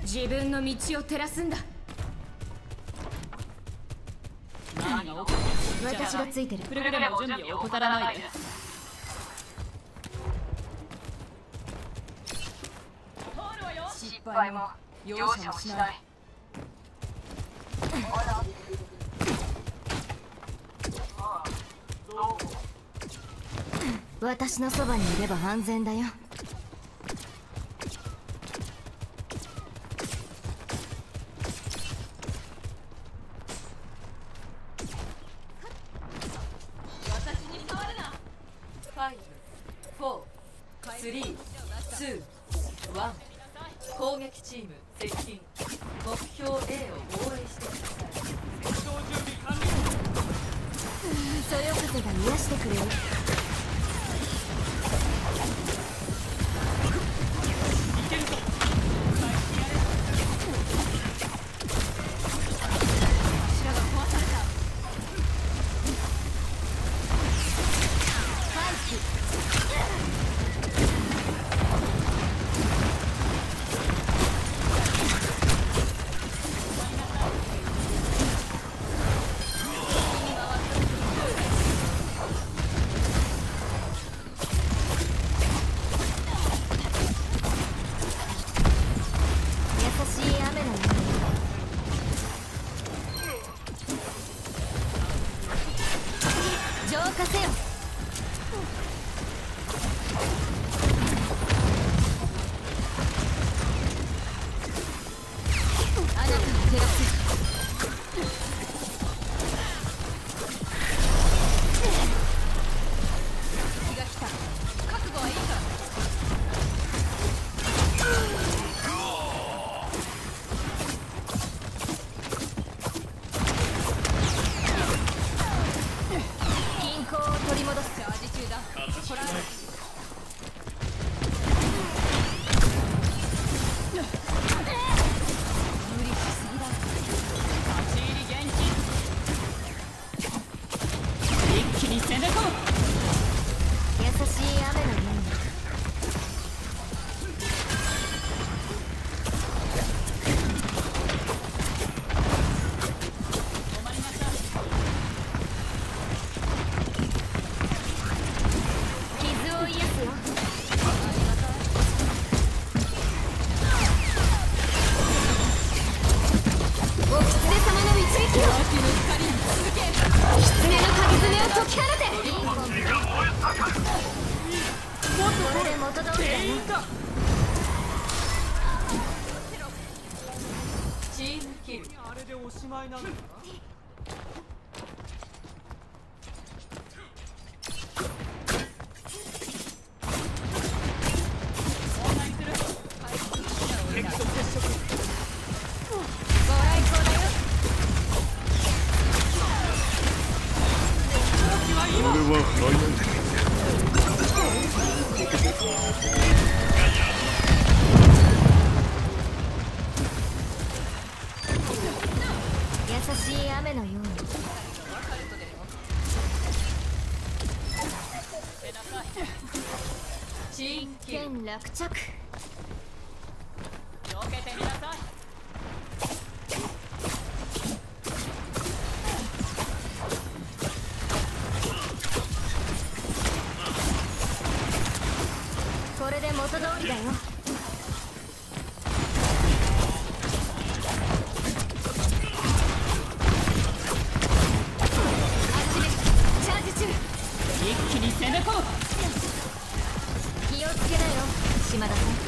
自分の道を照らすんだ。私がついてる。 くれぐれも準備を怠らないで。失敗も容赦もしない。 私のそばにいれば安全だよ。 私に触るな。5、4、3、2、1。攻撃チーム接近。目標 A を防衛してください。戦闘準備完了。 そよ風が癒してくれる。浄化せよ。あなたの照らす。気が来た。覚悟はいいか。取り戻す。チャージ中だ。こらえろ。無理しすぎだ。立ち入り厳禁。一気に攻め込む。優しい雨のように。止まりなさい。チームキル。あれでおしまいなのかな。優しい雨のように。剣落着。 避けてみなさい。 これで元通りだよ。 一気に攻め込む。 気をつけなよ、島田さん。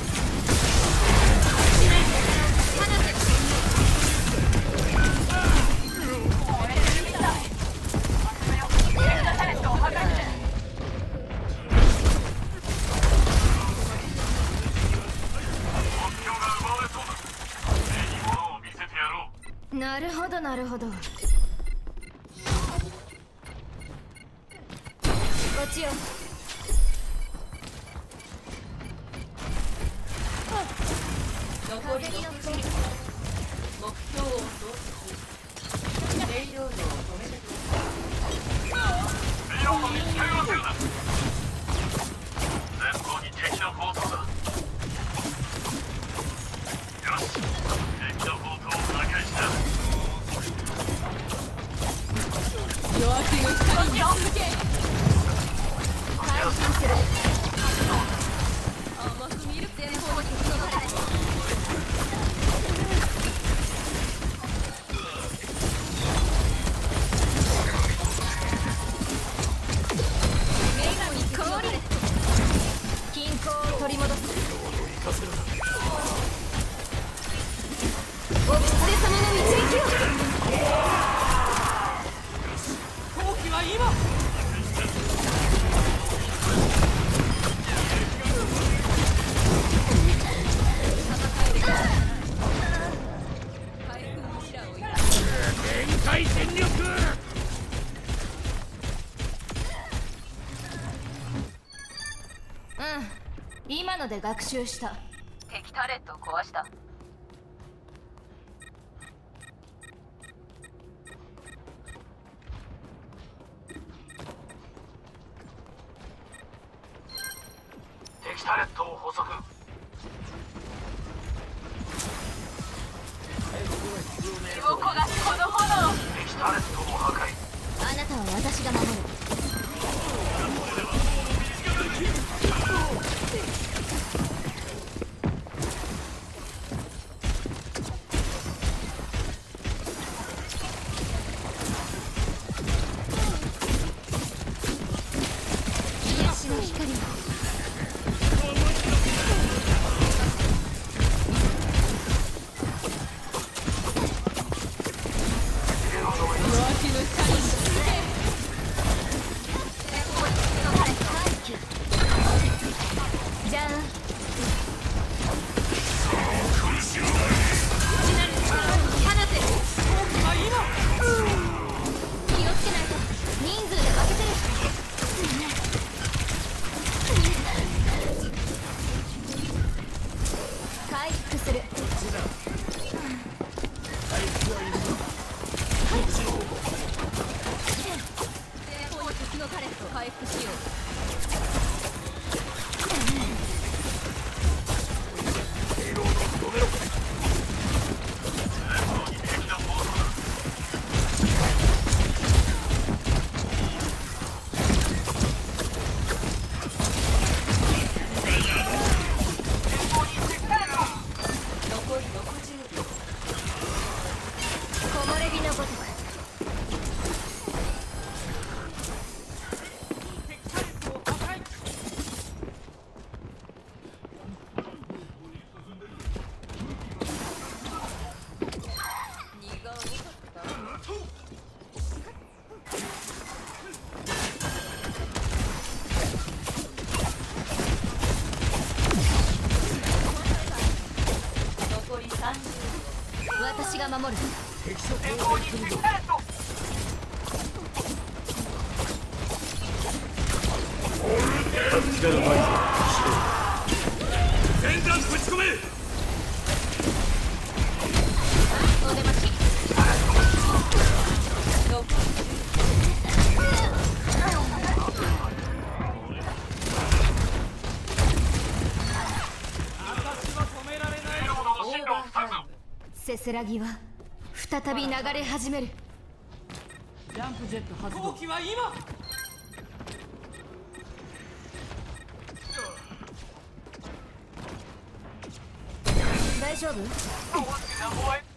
なるほどなるほど。こっちよ。 残りの2人。目標を操作。レイロードを止めてください。レイロードに近寄らせるな。前方に敵の砲塔だ。よし。 今ので学習した。 敵タレットを壊した。 敵タレットを捕捉。 動こがすこの炎。 敵タレットを破壊。 あなたは私が守る。癒しの光を。じゃあ気をつけないと人数で負けてる。回復する。敵のタレット回復しよう。 残り60秒。 木漏れ日のごとく。 残り30秒。 私が守る。 前方に敵タレット。全弾ぶち込め。 お出まし。 残りオーバータイム。 せせらぎは再び流れ始める。 ジャンプジェット発動。 機は今。 大丈夫？